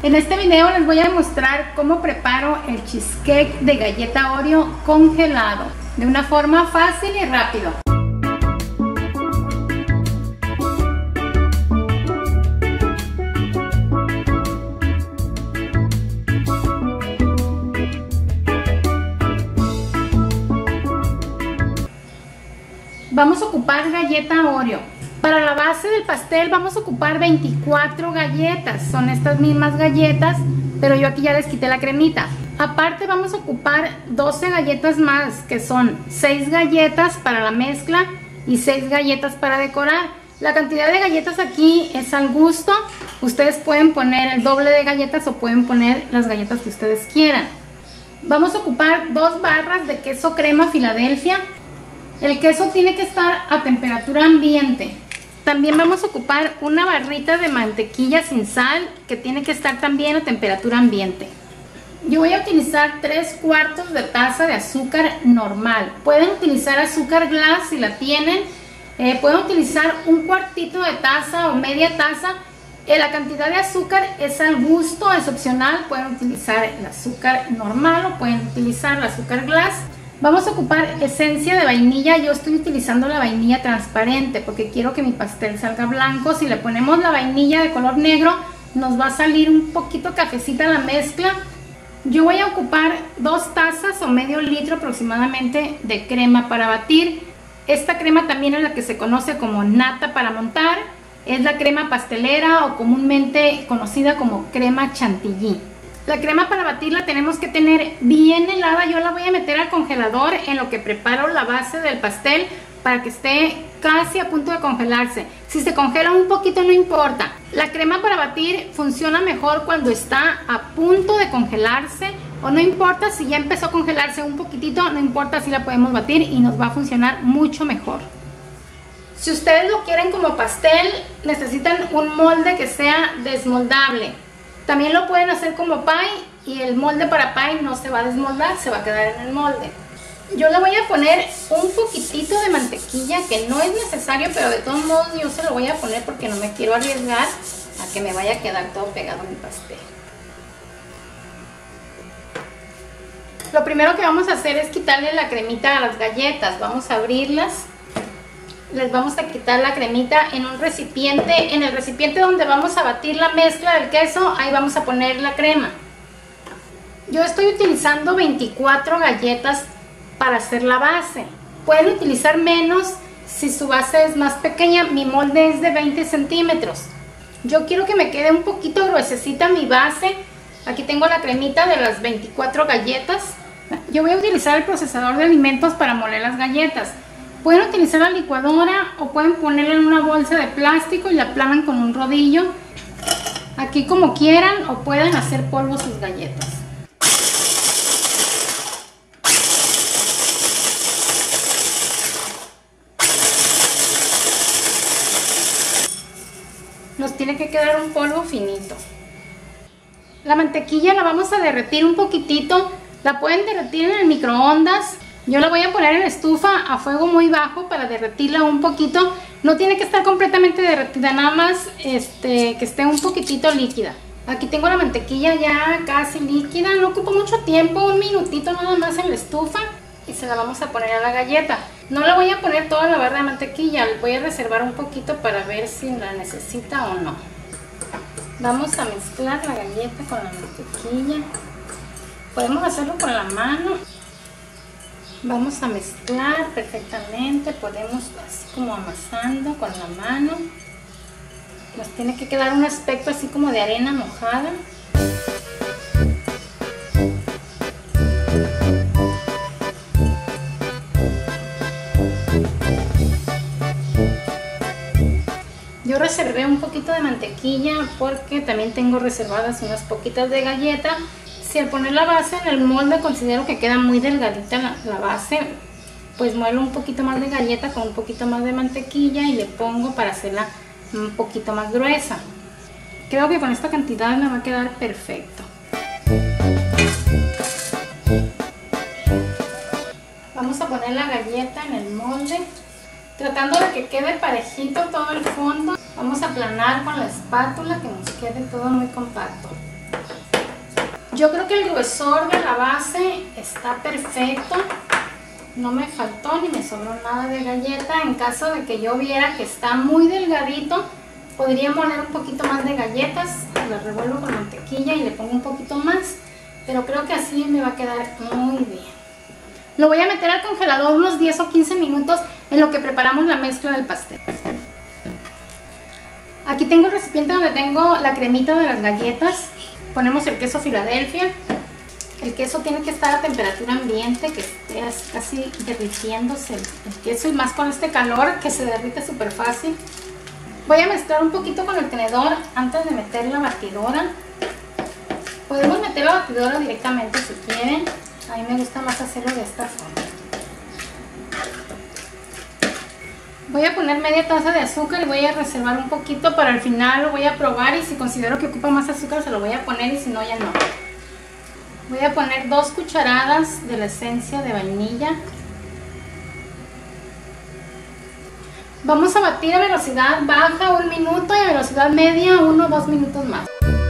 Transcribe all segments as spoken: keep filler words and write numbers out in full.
En este video les voy a mostrar cómo preparo el cheesecake de galleta Oreo congelado de una forma fácil y rápido. Vamos a ocupar galleta Oreo. Para la base del pastel vamos a ocupar veinticuatro galletas. Son estas mismas galletas, pero yo aquí ya les quité la cremita. Aparte vamos a ocupar doce galletas más, que son seis galletas para la mezcla y seis galletas para decorar. La cantidad de galletas aquí es al gusto. Ustedes pueden poner el doble de galletas o pueden poner las galletas que ustedes quieran. Vamos a ocupar dos barras de queso crema Filadelfia. El queso tiene que estar a temperatura ambiente. También vamos a ocupar una barrita de mantequilla sin sal que tiene que estar también a temperatura ambiente. Yo voy a utilizar tres cuartos de taza de azúcar normal. Pueden utilizar azúcar glass si la tienen. Eh, pueden utilizar un cuartito de taza o media taza. Eh, la cantidad de azúcar es al gusto, es opcional. Pueden utilizar el azúcar normal o pueden utilizar el azúcar glass. Vamos a ocupar esencia de vainilla. Yo estoy utilizando la vainilla transparente porque quiero que mi pastel salga blanco. Si le ponemos la vainilla de color negro, nos va a salir un poquito cafecita la mezcla. Yo voy a ocupar dos tazas o medio litro aproximadamente de crema para batir. Esta crema también es la que se conoce como nata para montar. Es la crema pastelera o comúnmente conocida como crema chantilly. La crema para batir la tenemos que tener bien helada. Yo la voy a meter al congelador en lo que preparo la base del pastel para que esté casi a punto de congelarse. Si se congela un poquito no importa. La crema para batir funciona mejor cuando está a punto de congelarse, o no importa si ya empezó a congelarse un poquitito, no importa, si la podemos batir y nos va a funcionar mucho mejor. Si ustedes lo quieren como pastel, necesitan un molde que sea desmoldable. También lo pueden hacer como pie y el molde para pie no se va a desmoldar, se va a quedar en el molde. Yo le voy a poner un poquitito de mantequilla, que no es necesario, pero de todos modos yo se lo voy a poner porque no me quiero arriesgar a que me vaya a quedar todo pegado en mi pastel. Lo primero que vamos a hacer es quitarle la cremita a las galletas. Vamos a abrirlas. Les vamos a quitar la cremita en un recipiente. En el recipiente donde vamos a batir la mezcla del queso, ahí vamos a poner la crema. Yo estoy utilizando veinticuatro galletas para hacer la base. Pueden utilizar menos si su base es más pequeña. Mi molde es de veinte centímetros. Yo quiero que me quede un poquito gruesecita mi base. Aquí tengo la cremita de las veinticuatro galletas. Yo voy a utilizar el procesador de alimentos para moler las galletas. Pueden utilizar la licuadora o pueden ponerla en una bolsa de plástico y la aplanan con un rodillo. Aquí como quieran, o pueden hacer polvo sus galletas. Nos tiene que quedar un polvo finito. La mantequilla la vamos a derretir un poquitito. La pueden derretir en el microondas. Yo la voy a poner en la estufa a fuego muy bajo para derretirla un poquito. No tiene que estar completamente derretida, nada más este, que esté un poquitito líquida. Aquí tengo la mantequilla ya casi líquida. No ocupa mucho tiempo, un minutito nada más en la estufa. Y se la vamos a poner a la galleta. No le voy a poner toda la barra de mantequilla. Le voy a reservar un poquito para ver si la necesita o no. Vamos a mezclar la galleta con la mantequilla. Podemos hacerlo con la mano. Vamos a mezclar perfectamente, podemos así como amasando con la mano. Nos tiene que quedar un aspecto así como de arena mojada. Yo reservé un poquito de mantequilla porque también tengo reservadas unas poquitas de galleta. Si al poner la base en el molde considero que queda muy delgadita la, la base, pues muelo un poquito más de galleta con un poquito más de mantequilla y le pongo para hacerla un poquito más gruesa. Creo que con esta cantidad me va a quedar perfecto. Vamos a poner la galleta en el molde, tratando de que quede parejito todo el fondo. Vamos a aplanar con la espátula, que nos quede todo muy compacto. Yo creo que el gruesor de la base está perfecto. No me faltó ni me sobró nada de galleta. En caso de que yo viera que está muy delgadito, podría poner un poquito más de galletas. Las revuelvo con mantequilla y le pongo un poquito más. Pero creo que así me va a quedar muy bien. Lo voy a meter al congelador unos diez o quince minutos en lo que preparamos la mezcla del pastel. Aquí tengo el recipiente donde tengo la cremita de las galletas. Ponemos el queso Filadelfia. El queso tiene que estar a temperatura ambiente, que esté casi derritiéndose el, el queso, y más con este calor que se derrite súper fácil. Voy a mezclar un poquito con el tenedor antes de meter la batidora. Podemos meter la batidora directamente si quieren. A mí me gusta más hacerlo de esta forma. Voy a poner media taza de azúcar y voy a reservar un poquito para el final. Lo voy a probar y si considero que ocupa más azúcar se lo voy a poner, y si no, ya no. Voy a poner dos cucharadas de la esencia de vainilla. Vamos a batir a velocidad baja un minuto y a velocidad media uno o dos minutos más.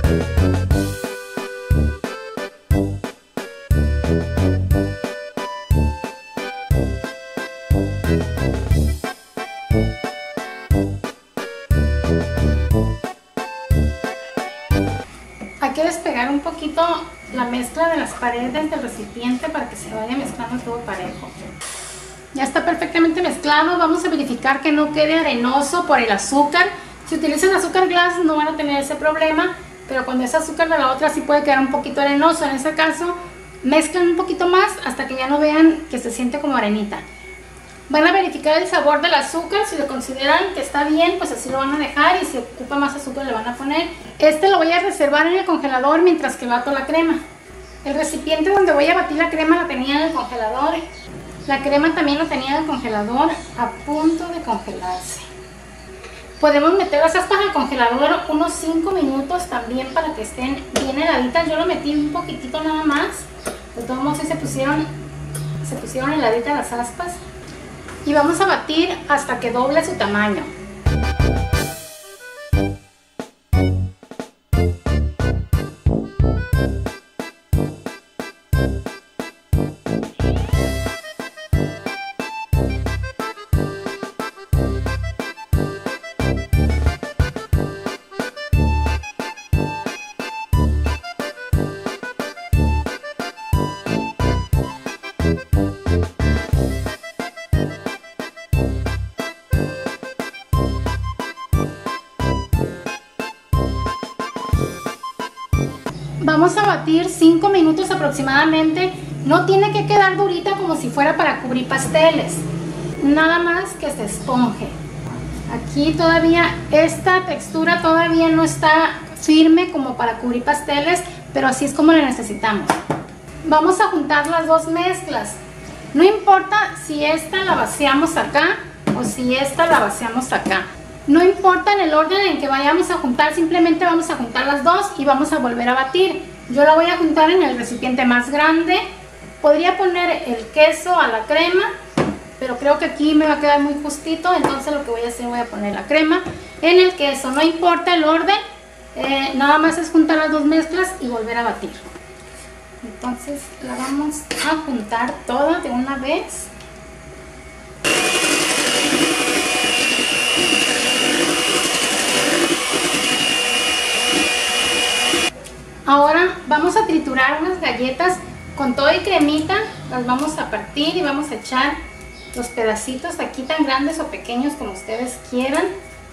Hay que despegar un poquito la mezcla de las paredes del recipiente para que se vaya mezclando todo parejo. Ya está perfectamente mezclado. Vamos a verificar que no quede arenoso por el azúcar. Si utilizan azúcar glass no van a tener ese problema, pero cuando es azúcar de la otra sí puede quedar un poquito arenoso. En ese caso mezclan un poquito más hasta que ya no vean que se siente como arenita. Van a verificar el sabor del azúcar. Si lo consideran que está bien, pues así lo van a dejar, y si ocupa más azúcar le van a poner. Este lo voy a reservar en el congelador mientras que bato la crema. El recipiente donde voy a batir la crema lo tenía en el congelador. La crema también lo tenía en el congelador, a punto de congelarse. Podemos meter las aspas al congelador unos cinco minutos también para que estén bien heladitas. Yo lo metí un poquitito nada más. De todos modos se pusieron, se pusieron heladitas las aspas. Y vamos a batir hasta que doble su tamaño. Vamos a batir cinco minutos aproximadamente. No tiene que quedar durita como si fuera para cubrir pasteles. Nada más que se esponje. Aquí todavía esta textura todavía no está firme como para cubrir pasteles, pero así es como la necesitamos. Vamos a juntar las dos mezclas. No importa si esta la vaciamos acá o si esta la vaciamos acá. No importa en el orden en que vayamos a juntar, simplemente vamos a juntar las dos y vamos a volver a batir. Yo la voy a juntar en el recipiente más grande. Podría poner el queso a la crema, pero creo que aquí me va a quedar muy justito, entonces lo que voy a hacer, voy a poner la crema en el queso. No importa el orden, eh, nada más es juntar las dos mezclas y volver a batir. Entonces la vamos a juntar toda de una vez. Ahora vamos a triturar unas galletas con todo y cremita. Las vamos a partir y vamos a echar los pedacitos aquí, tan grandes o pequeños como ustedes quieran.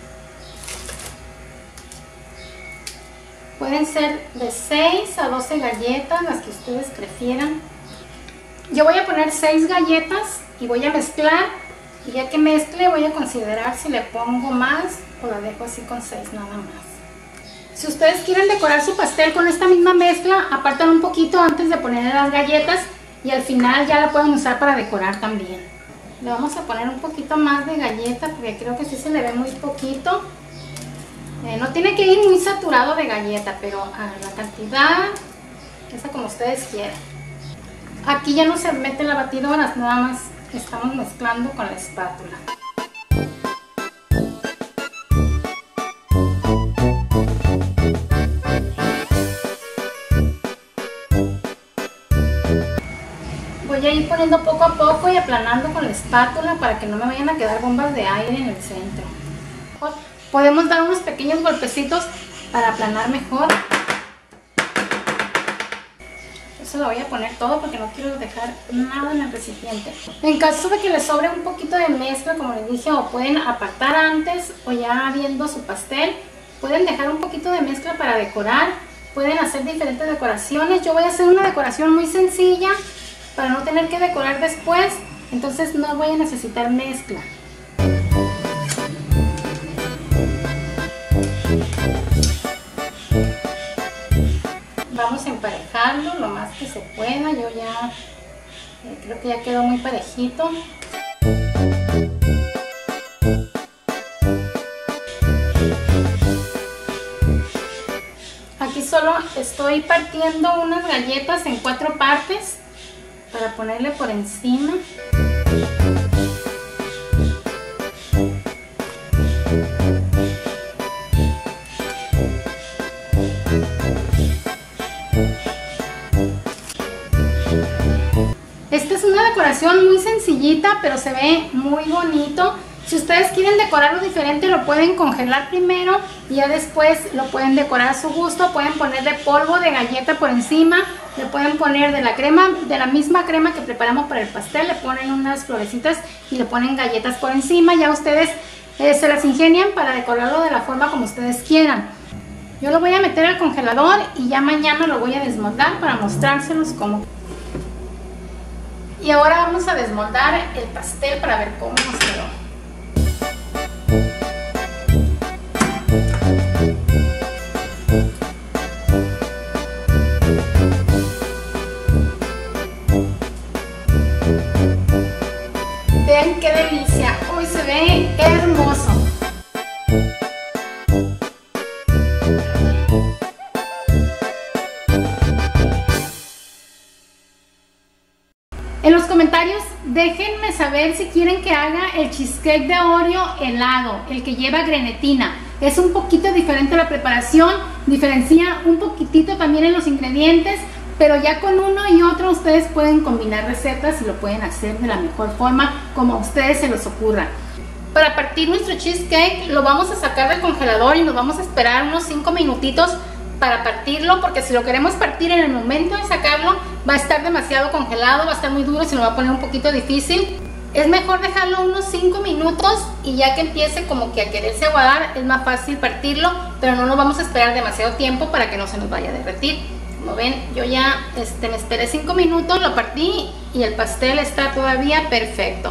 Pueden ser de seis a doce galletas, las que ustedes prefieran. Yo voy a poner seis galletas y voy a mezclar. Y ya que mezcle voy a considerar si le pongo más o la dejo así con seis nada más. Si ustedes quieren decorar su pastel con esta misma mezcla, apartan un poquito antes de ponerle las galletas y al final ya la pueden usar para decorar también. Le vamos a poner un poquito más de galleta porque creo que sí se le ve muy poquito. Eh, no tiene que ir muy saturado de galleta, pero a la cantidad, esa como ustedes quieran. Aquí ya no se mete la batidora, nada más estamos mezclando con la espátula. voy a ir poniendo poco a poco y aplanando con la espátula para que no me vayan a quedar bombas de aire en el centro. Podemos dar unos pequeños golpecitos para aplanar mejor. Eso lo voy a poner todo porque no quiero dejar nada en el recipiente. En caso de que les sobre un poquito de mezcla, como les dije, o pueden apartar antes o ya viendo su pastel, pueden dejar un poquito de mezcla para decorar. Pueden hacer diferentes decoraciones. Yo voy a hacer una decoración muy sencilla para no tener que decorar después, entonces no voy a necesitar mezcla. Vamos a emparejarlo lo más que se pueda. Yo ya eh, creo que ya quedó muy parejito. Aquí solo estoy partiendo unas galletas en cuatro partes para ponerle por encima. Esta es una decoración muy sencillita, pero se ve muy bonito. Si ustedes quieren decorarlo diferente, lo pueden congelar primero y ya después lo pueden decorar a su gusto. Pueden ponerle polvo de galleta por encima, le pueden poner de la crema, de la misma crema que preparamos para el pastel, le ponen unas florecitas y le ponen galletas por encima. Ya ustedes eh, se las ingenian para decorarlo de la forma como ustedes quieran. Yo lo voy a meter al congelador y ya mañana lo voy a desmoldar para mostrárselos cómo. Y ahora vamos a desmoldar el pastel para ver cómo nos quedó. Vean qué delicia, hoy se ve hermoso. En los comentarios déjenme saber si quieren que haga el cheesecake de Oreo helado, el que lleva grenetina. Es un poquito diferente la preparación, diferencia un poquitito también en los ingredientes, pero ya con uno y otro ustedes pueden combinar recetas y lo pueden hacer de la mejor forma como a ustedes se les ocurra. Para partir nuestro cheesecake lo vamos a sacar del congelador y nos vamos a esperar unos cinco minutitos para partirlo, porque si lo queremos partir en el momento de sacarlo va a estar demasiado congelado, va a estar muy duro y se nos va a poner un poquito difícil. Es mejor dejarlo unos cinco minutos y ya que empiece como que a quererse aguadar es más fácil partirlo, pero no nos vamos a esperar demasiado tiempo para que no se nos vaya a derretir. Como ven, yo ya este, me esperé cinco minutos, lo partí y el pastel está todavía perfecto.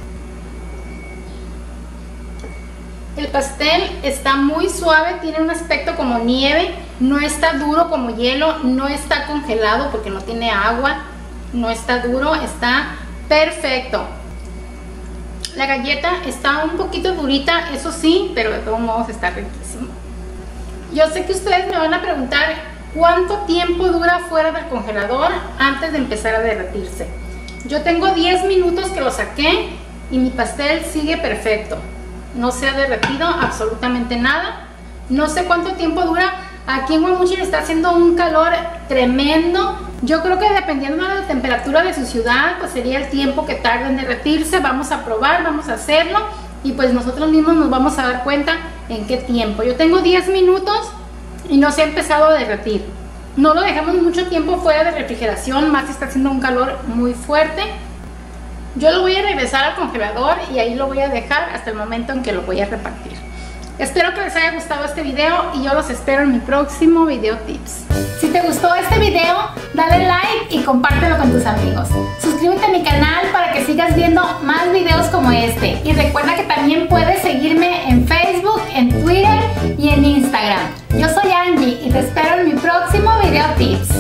El pastel está muy suave, tiene un aspecto como nieve, no está duro como hielo, no está congelado porque no tiene agua, no está duro, está perfecto. La galleta está un poquito durita, eso sí, pero de todos modos está riquísimo. Yo sé que ustedes me van a preguntar cuánto tiempo dura fuera del congelador antes de empezar a derretirse. Yo tengo diez minutos que lo saqué y mi pastel sigue perfecto. No se ha derretido absolutamente nada. No sé cuánto tiempo dura. Aquí en Guamuchil está haciendo un calor tremendo. Yo creo que dependiendo de la temperatura de su ciudad, pues sería el tiempo que tarda en derretirse. Vamos a probar, vamos a hacerlo y pues nosotros mismos nos vamos a dar cuenta en qué tiempo. Yo tengo diez minutos y no se ha empezado a derretir. No lo dejamos mucho tiempo fuera de refrigeración, más está haciendo un calor muy fuerte. Yo lo voy a regresar al congelador y ahí lo voy a dejar hasta el momento en que lo voy a repartir. Espero que les haya gustado este video y yo los espero en mi próximo video tips. Si te gustó este video, dale like y compártelo con tus amigos. Suscríbete a mi canal para que sigas viendo más videos como este. Y recuerda que también puedes seguirme en Facebook, en Twitter y en Instagram. Yo soy Angie y te espero en mi próximo video tips.